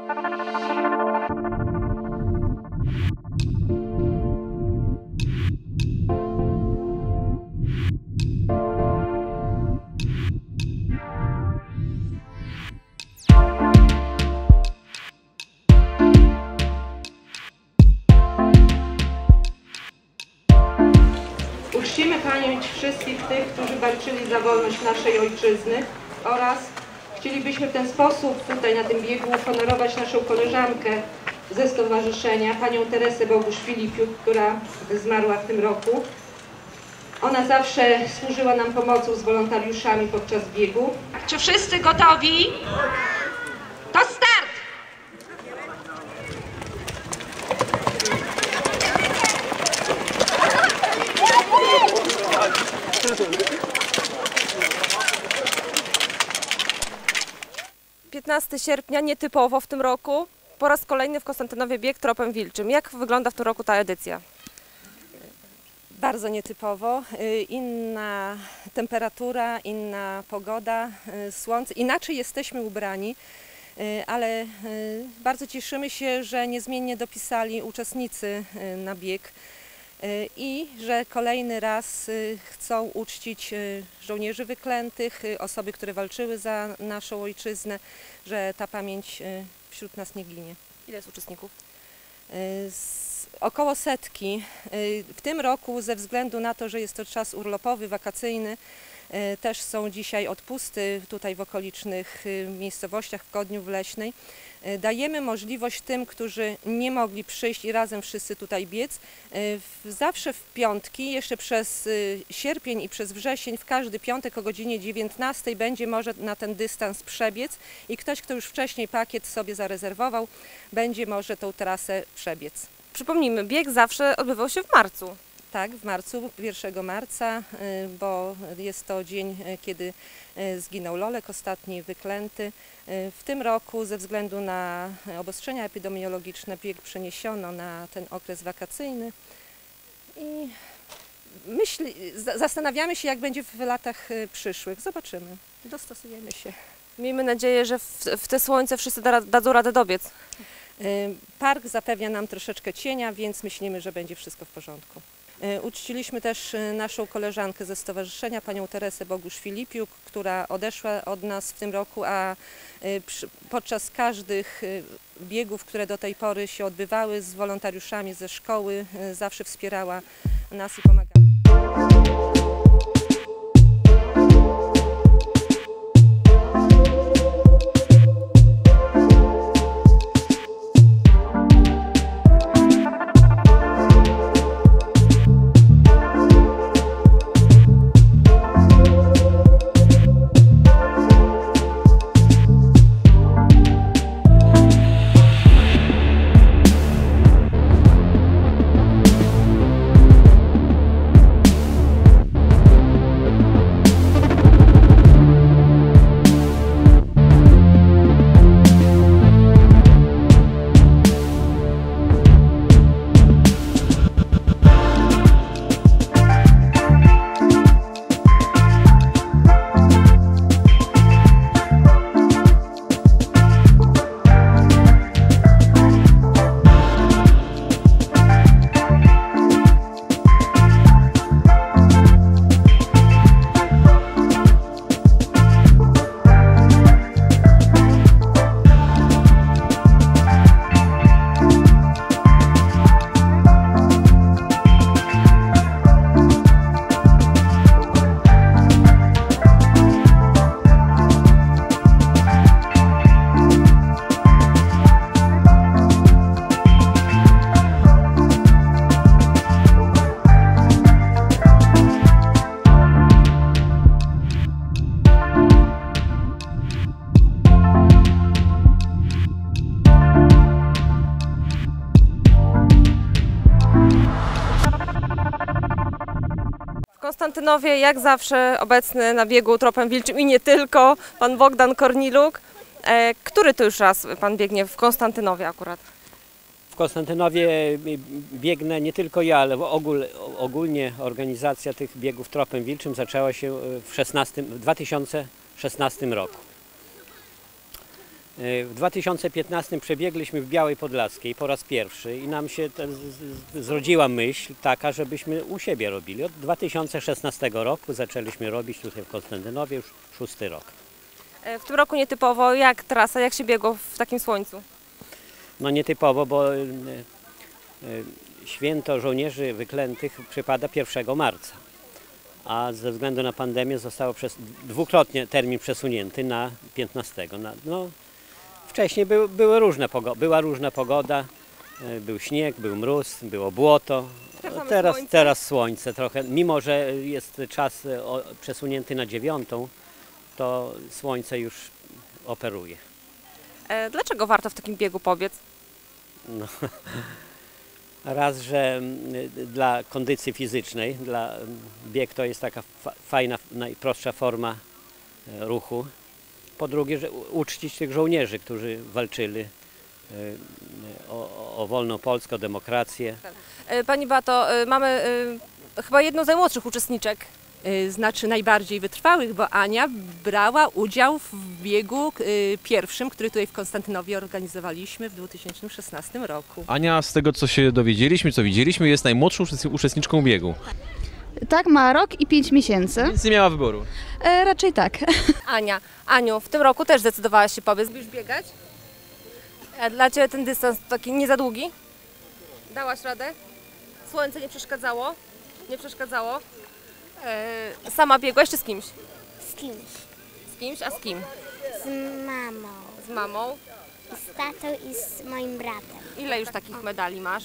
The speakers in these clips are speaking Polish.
Uczcimy pamięć wszystkich tych, którzy walczyli za wolność naszej ojczyzny oraz chcielibyśmy w ten sposób tutaj na tym biegu uhonorować naszą koleżankę ze stowarzyszenia, panią Teresę Bogusz-Filipiuk, która zmarła w tym roku. Ona zawsze służyła nam pomocą z wolontariuszami podczas biegu. Czy wszyscy gotowi? To start! Piętnasty sierpnia, nietypowo w tym roku, po raz kolejny w Konstantynowie bieg tropem wilczym. Jak wygląda w tym roku ta edycja? Bardzo nietypowo, inna temperatura, inna pogoda, słońce, inaczej jesteśmy ubrani, ale bardzo cieszymy się, że niezmiennie dopisali uczestnicy na bieg i że kolejny raz chcą uczcić żołnierzy wyklętych, osoby, które walczyły za naszą ojczyznę, że ta pamięć wśród nas nie ginie. Ile jest uczestników? Około 100. W tym roku ze względu na to, że jest to czas urlopowy, wakacyjny, też są dzisiaj odpusty tutaj w okolicznych miejscowościach w Kodniu Wleśnej. Dajemy możliwość tym, którzy nie mogli przyjść i razem wszyscy tutaj biec. Zawsze w piątki, jeszcze przez sierpień i przez wrzesień, w każdy piątek o godzinie 19 będzie może na ten dystans przebiec i ktoś, kto już wcześniej pakiet sobie zarezerwował, będzie może tą trasę przebiec. Przypomnijmy, bieg zawsze odbywał się w marcu. Tak, w marcu, 1 marca, bo jest to dzień, kiedy zginął Lolek, ostatni wyklęty. W tym roku ze względu na obostrzenia epidemiologiczne bieg przeniesiono na ten okres wakacyjny i zastanawiamy się, jak będzie w latach przyszłych. Zobaczymy, dostosujemy się. Miejmy nadzieję, że w te słońce wszyscy dadzą radę dobiec. Park zapewnia nam troszeczkę cienia, więc myślimy, że będzie wszystko w porządku. Uczciliśmy też naszą koleżankę ze stowarzyszenia, panią Teresę Bogusz-Filipiuk, która odeszła od nas w tym roku, a podczas każdych biegów, które do tej pory się odbywały z wolontariuszami ze szkoły, zawsze wspierała nas i pomagała. W Konstantynowie jak zawsze obecny na biegu tropem wilczym i nie tylko, pan Bogdan Korniluk. Który to już raz pan biegnie w Konstantynowie akurat? W Konstantynowie biegnę nie tylko ja, ale ogólnie organizacja tych biegów tropem wilczym zaczęła się w 2016 roku. W 2015 przebiegliśmy w Białej Podlaskiej po raz pierwszy i nam się zrodziła myśl taka, żebyśmy u siebie robili. Od 2016 roku zaczęliśmy robić tutaj w Konstantynowie już 6. rok. W tym roku nietypowo, jak trasa, jak się biegło w takim słońcu? No nietypowo, bo święto żołnierzy wyklętych przypada 1 marca, a ze względu na pandemię zostało dwukrotnie termin przesunięty na 15. Wcześniej była różna pogoda, był śnieg, był mróz, było błoto. Teraz słońce trochę, mimo że jest czas przesunięty na 9, to słońce już operuje. Dlaczego warto w takim biegu pobiec? No, raz, że dla kondycji fizycznej, bieg to jest taka fajna, najprostsza forma ruchu. Po drugie, że uczcić tych żołnierzy, którzy walczyli o wolną Polskę, o demokrację. Pani Beato, mamy chyba jedną z najmłodszych uczestniczek. Znaczy najbardziej wytrwałych, bo Ania brała udział w biegu pierwszym, który tutaj w Konstantynowie organizowaliśmy w 2016 roku. Ania, z tego co się dowiedzieliśmy, co widzieliśmy, jest najmłodszą uczestniczką biegu. Tak, ma rok i 5 miesięcy. Więc nie miała wyboru. Raczej tak. Aniu, w tym roku też zdecydowałaś się pobiec. Lubisz biegać? A dla Ciebie ten dystans taki nie za długi? Dałaś radę? Słońce nie przeszkadzało? Nie przeszkadzało? Sama biegłaś czy z kimś? Z kimś. Z kimś, a z kim? Z mamą. Z mamą. Z tatą i z moim bratem. Ile już takich medali masz?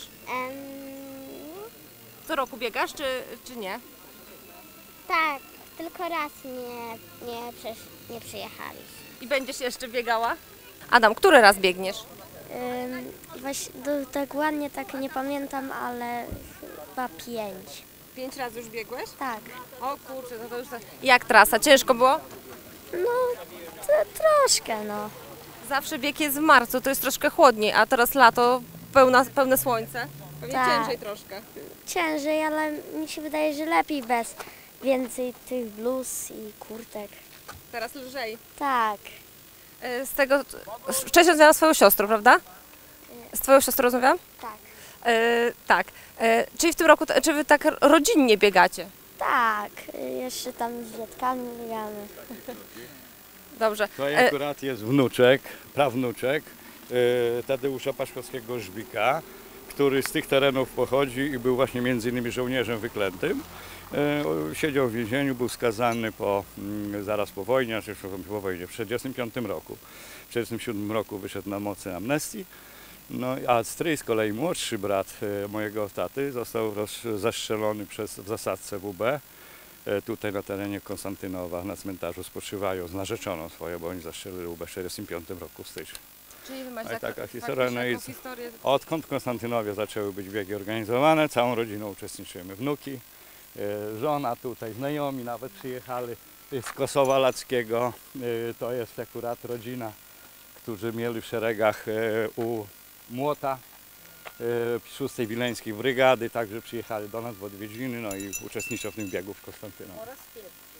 Co roku biegasz czy nie? Tak, tylko raz nie przyjechaliśmy. I będziesz jeszcze biegała? Adam, który raz biegniesz? Właśnie tak ładnie tak nie pamiętam, ale chyba 5. 5 razy już biegłeś? Tak. O kurczę, no to już tak. Jak trasa? Ciężko było? No, troszkę no. Zawsze bieg jest w marcu, to jest troszkę chłodniej, a teraz lato, pełne słońce. Pewnie Tak. ciężej troszkę. Ciężej, ale mi się wydaje, że lepiej bez więcej tych bluz i kurtek. Teraz lżej. Tak. Z tego, wcześniej rozmawiałam z swoją siostrą, prawda? Z twoją siostrą rozmawiałam? Tak. Tak. Czyli w tym roku, czy wy tak rodzinnie biegacie? Tak. Jeszcze tam z dziadkami biegamy. Dobrze. To akurat jest wnuczek, prawnuczek Tadeusza Paszkowskiego-Żbika, który z tych terenów pochodzi i był właśnie między innymi żołnierzem wyklętym. Siedział w więzieniu, był skazany zaraz po wojnie, znaczy po wojnie w 1945 roku. W 1947 roku wyszedł na mocy amnestii. No, a stryj, z kolei młodszy brat mojego taty, został zastrzelony w zasadzce WB. Tutaj na terenie Konstantynowa, na cmentarzu spoczywają z narzeczoną swoją, bo oni zastrzelili WB w 1945 roku w styczniu. Czyli wy macie No i taka historia. faktycznie No i taką historię. odkąd w Konstantynowie zaczęły być biegi organizowane, całą rodziną uczestniczymy. Wnuki, żona tutaj, znajomi nawet przyjechali z Kosowa Lackiego. To jest akurat rodzina, którzy mieli w szeregach u Młota 6. Wileńskiej Brygady, także przyjechali do nas w odwiedziny, no i uczestniczą w tym biegu w Konstantynowie.